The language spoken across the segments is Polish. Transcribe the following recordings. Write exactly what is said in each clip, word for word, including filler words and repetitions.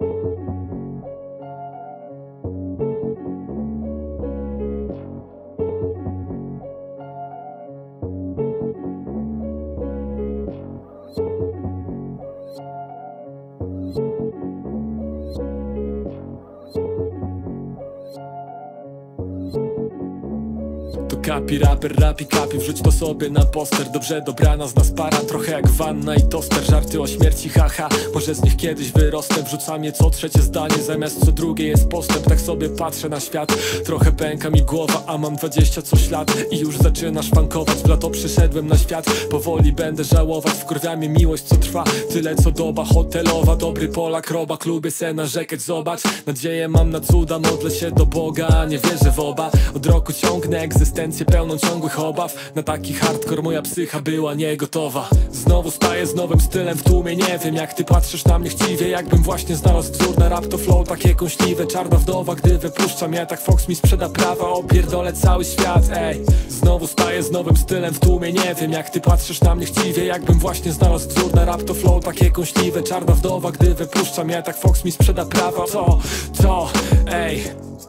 To kapi, raper, rapi, kapi, wrzuć to sobie na poster. Dobrze dobrana z nas para, trochę jak wanna i toster. Żarty o śmierci, haha, może z nich kiedyś wyrosnę. Wrzucam je co trzecie zdanie, zamiast co drugie jest postęp. Tak sobie patrzę na świat, trochę pęka mi głowa, a mam dwadzieścia coś lat i już zaczyna szwankować. W lato przyszedłem na świat, powoli będę żałować. Wkurwia mnie miłość co trwa, tyle co doba hotelowa. Dobry Polak, robak, lubię se narzekać, zobacz. Nadzieję mam na cuda, modlę się do Boga, a nie wierzę w oba. Od roku ciągnę egzystencję pełną ciągłych obaw. Na taki hardcore moja psycha była niegotowa. Znowu staję z nowym stylem w tłumie. Nie wiem jak ty patrzysz na mnie chciwie, jakbym właśnie znalazł wzór na rap. To flow takie kąśliwe, czarna wdowa, gdy wypuszczam ja, tak Fox mi sprzeda prawa. Opierdolę cały świat, ej. Znowu staję z nowym stylem w tłumie. Nie wiem jak ty patrzysz na mnie chciwie, jakbym właśnie znalazł wzór na rap. To flow takie kąśliwe, czarna wdowa, gdy wypuszczam ja, tak Fox mi sprzeda prawa. To, to, ej.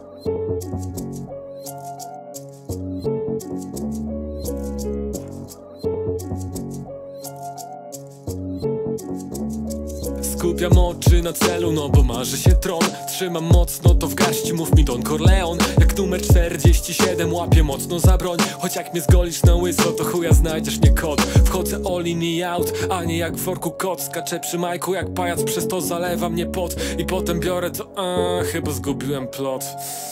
Skupiam oczy na celu, no bo marzy się tron. Trzymam mocno to w garści, mów mi Don Corleone. Jak numer czterdzieści siedem łapię mocno za broń. Choć jak mnie zgolisz na łyso, to chuja znajdziesz mnie kod. Wchodzę all in i out, a nie jak w worku kot. Skaczę przy majku jak pajac, przez to zalewa mnie pot. I potem biorę to, a chyba zgubiłem plot.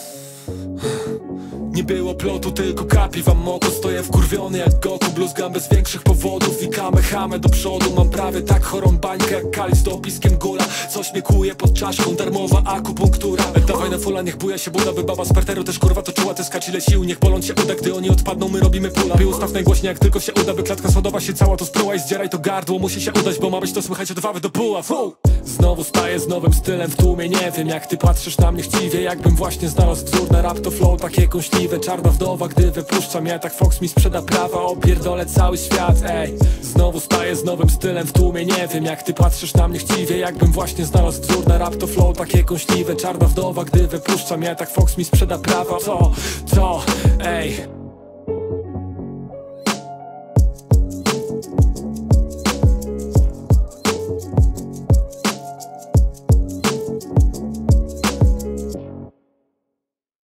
Nie było plotu, tylko kapi wam moko. Stoję wkurwiony jak Goku, bluzgam bez większych powodów i kamehame do przodu. Mam prawie tak chorą bańkę jak Kali z dopiskiem gula. Coś mnie kłuje pod czaszką, darmowa akupunktura. Dawaj na fola, niech buja się buda, by baba z parteru też kurwa toczyła te skacile sił. Niech bolą cię uda, gdy oni odpadną, my robimy pula. By ustaw najgłośniej jak tylko się uda, by klatka schodowa się cała to spruła. I zdzieraj to gardło, musi się udać, bo ma być to słychać od wawy do puła. Fu! Znowu staję z nowym stylem w tłumie. Nie wiem jak ty patrzysz na mnie chciwie, jakbym właśnie znalazł wzór na rap. To flow takie kąśliwe, czarna wdowa, gdy wypuszczam ja, tak Fox mi sprzeda prawa. Opierdolę cały świat, ej. Znowu staję z nowym stylem w tłumie. Nie wiem jak ty patrzysz na mnie chciwie, jakbym właśnie znalazł wzór na rap. To flow takie kąśliwe, czarna wdowa, gdy wypuszczam ja, tak Fox mi sprzeda prawa. To, to, ej.